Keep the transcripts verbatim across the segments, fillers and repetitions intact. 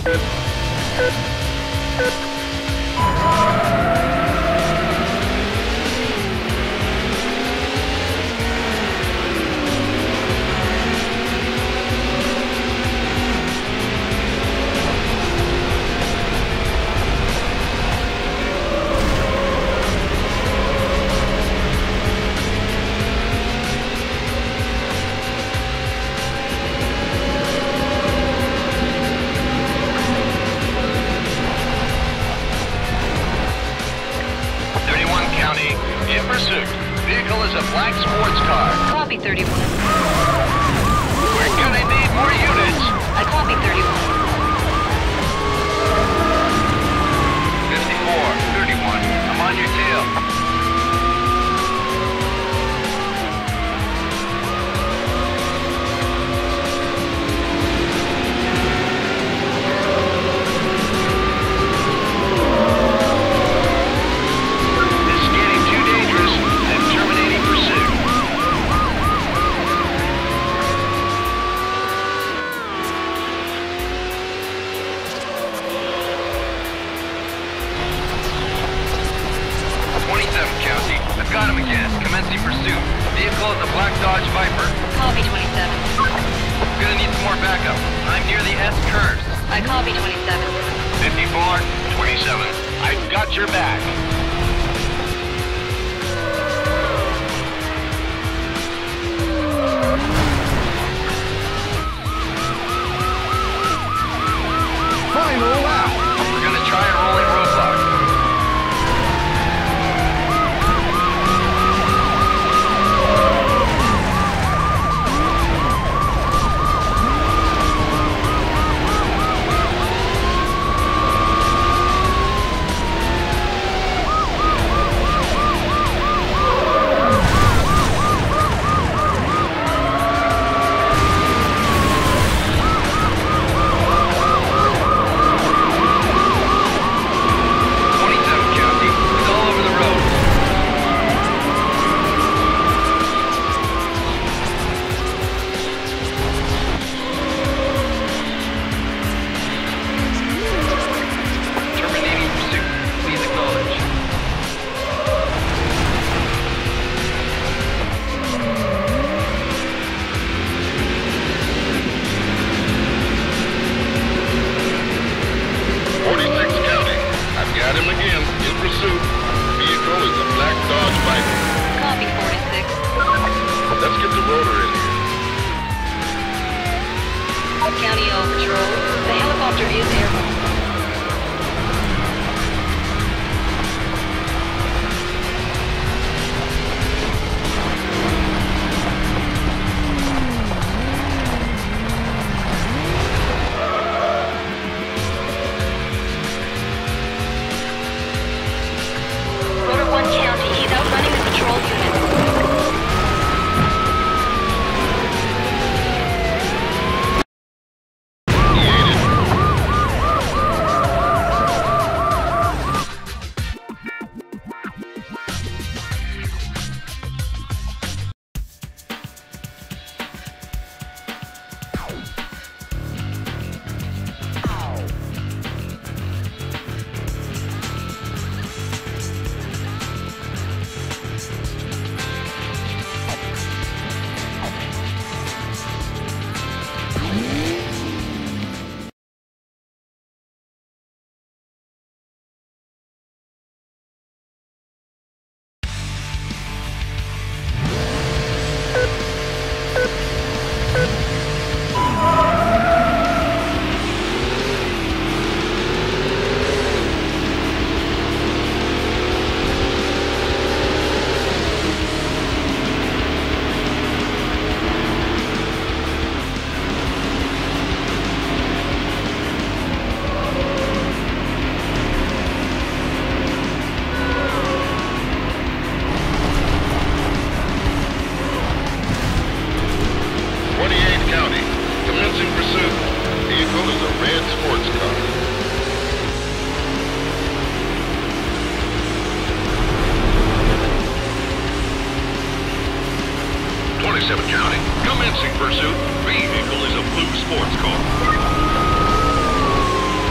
twenty-seven County. Commencing pursuit. Vehicle is a blue sports car.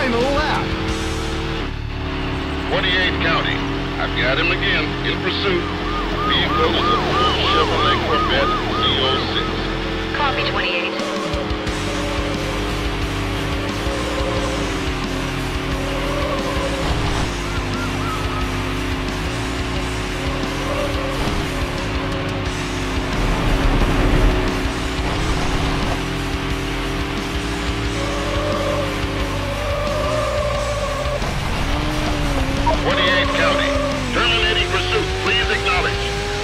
final lap. twenty-eighth County. I've got him again, in pursuit. Vehicle is a blue Chevrolet Corvette Z oh six. Copy, twenty-eight. twenty-eighth County. Terminating pursuit. Please acknowledge.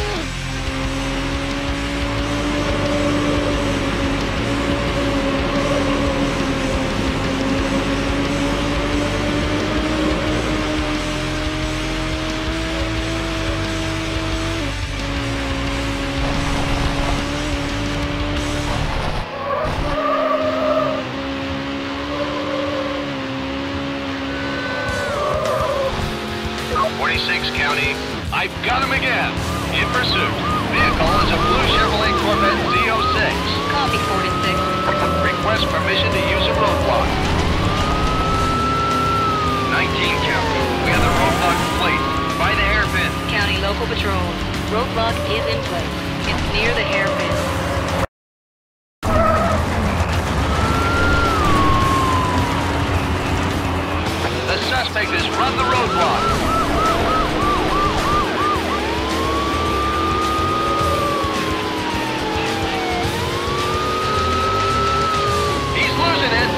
forty-sixth County, I've got him again. In pursuit. Vehicle is a blue Chevrolet Corvette Z oh six. Copy, forty-six. Request permission to use a roadblock. nineteen County, we have the roadblock in place. By the hairpin. County Local Patrol. Roadblock is in place. It's near the hairpin. The suspect has run the roadblock. He's losing it.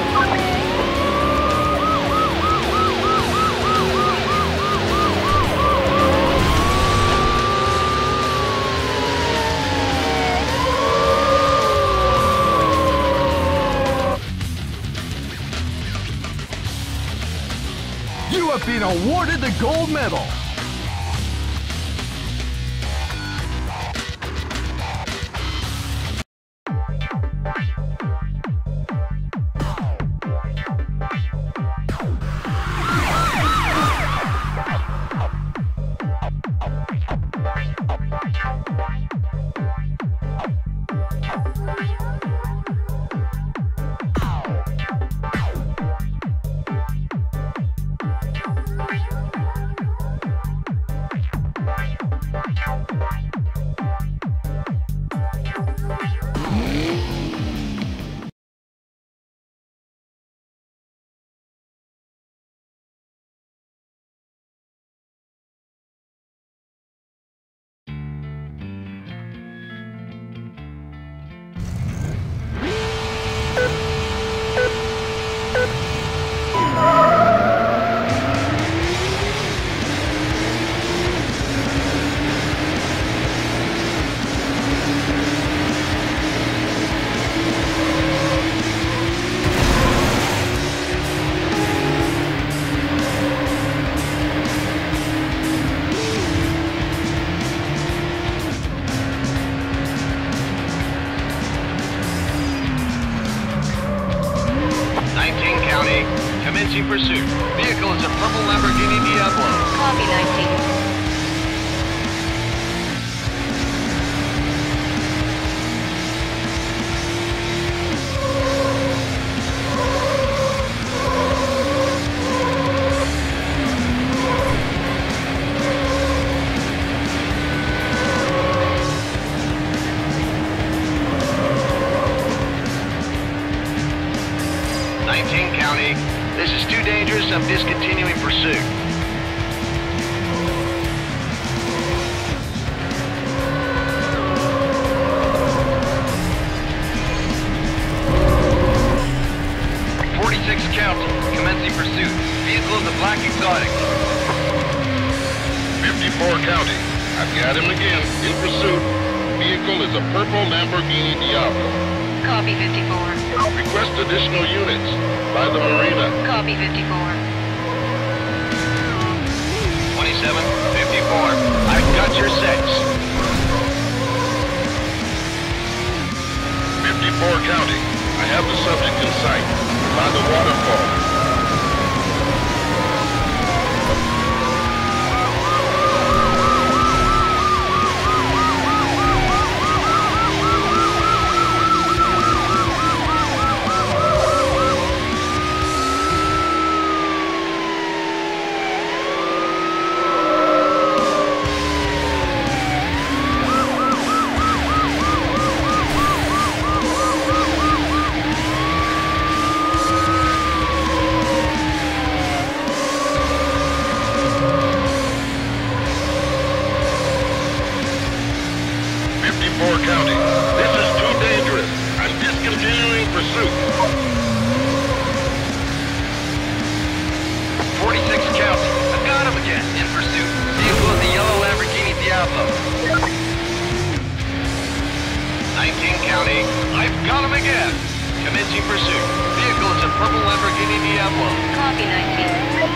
You have been awarded the gold medal. Commencing pursuit. Vehicle is a purple Lamborghini Diablo. Copy, nineteen. nineteen County. This is too dangerous. I'm discontinuing pursuit. forty-sixth County. Commencing pursuit. Vehicle is a black exotic. fifty-four County. I've got him again. In pursuit. Vehicle is a purple Lamborghini Diablo. Copy, fifty-four. Request additional units by the marina. Copy, fifty-four. twenty-seven, fifty-four. I've got your six. fifty-four County. I have the subject in sight. By the waterfall. again. Commencing pursuit. Vehicle is a purple Lamborghini Diablo. Copy, nineteen.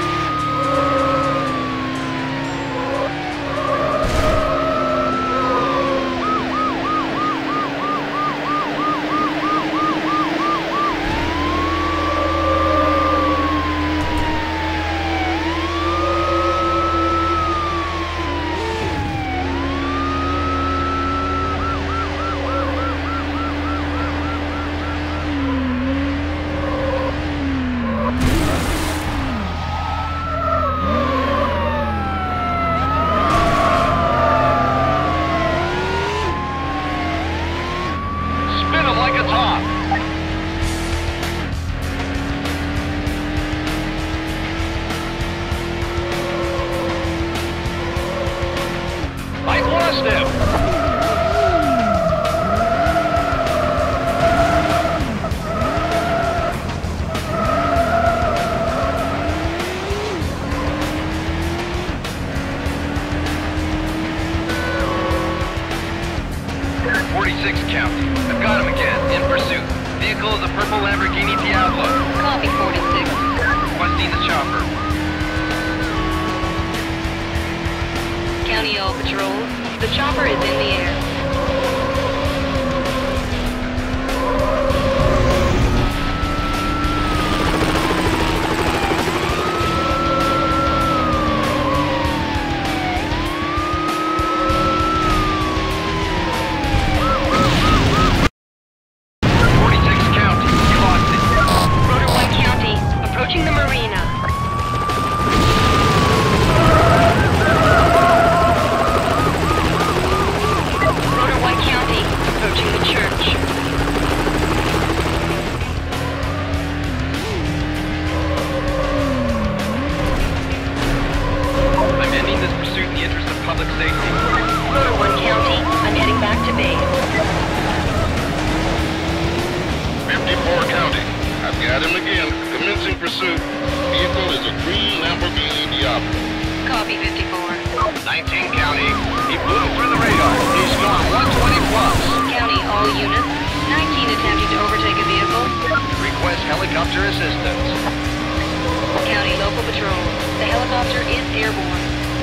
forty-six County. I've got him again. In pursuit. Vehicle is a purple Lamborghini Diablo. Copy, forty-six. Requesting the chopper. County all patrols. The chopper is in the air. Pursuit. Vehicle is a green Lamborghini Diablo. Copy, fifty-four. nineteen County. He blew through the radar. He's going one twenty plus. County, all units. nineteen attempting to overtake a vehicle. Request helicopter assistance. County local patrol. The helicopter is airborne.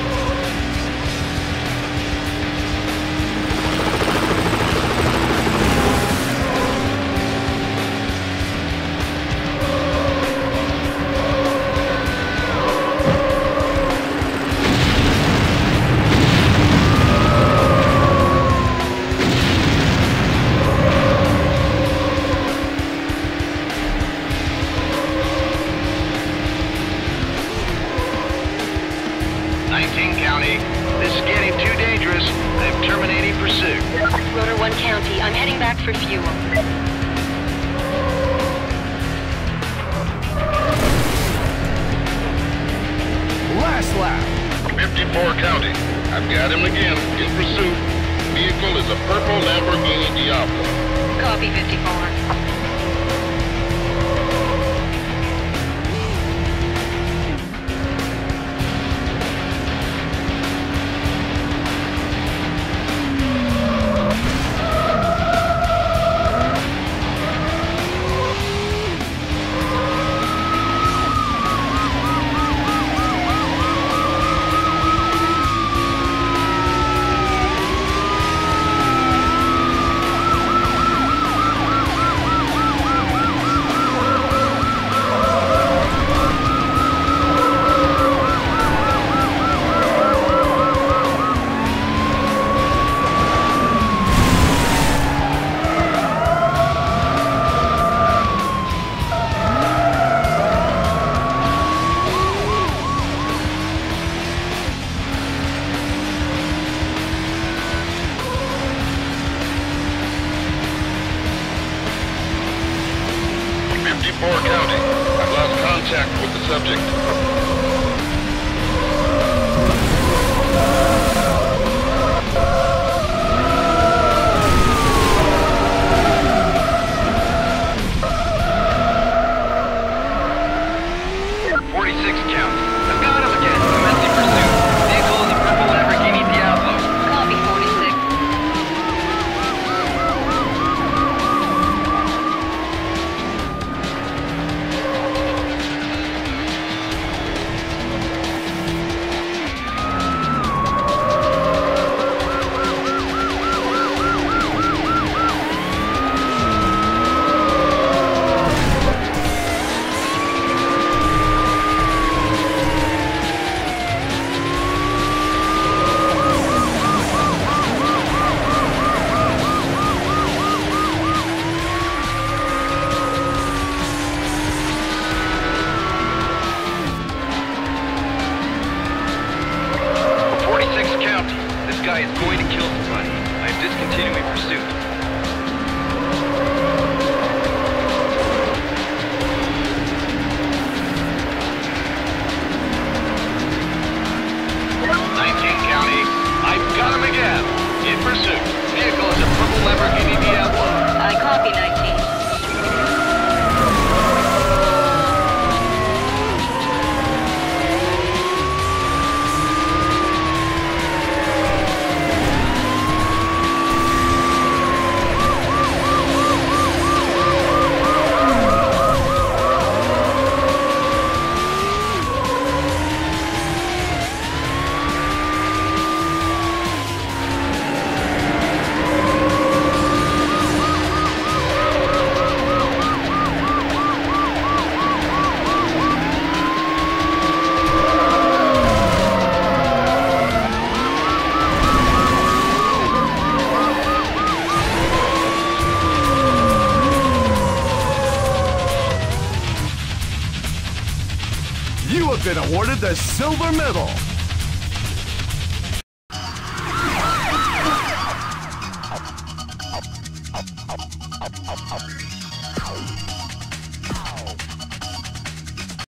nineteen County. This is getting too dangerous. I'm terminating pursuit. Rotor one County, I'm heading back for fuel. Last lap. fifty-four County. I've got him again. In pursuit. Vehicle is a purple Lamborghini Diablo. Copy, fifty-four. fifty-four County. I've lost contact with the subject. forty-six County. I've got him again. Commencing pursuit. Vehicle in the purple Lamborghini Diablo. Copy, forty-six. You have been awarded the silver medal.